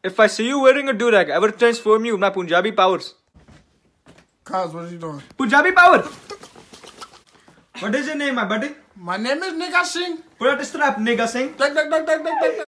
If I see you wearing a durag, I will transform you. My Punjabi powers. Cuz, what are you doing? Punjabi power. What is your name, my buddy? My name is Nigga Singh. Put out the strap, nigga Singh. Duck.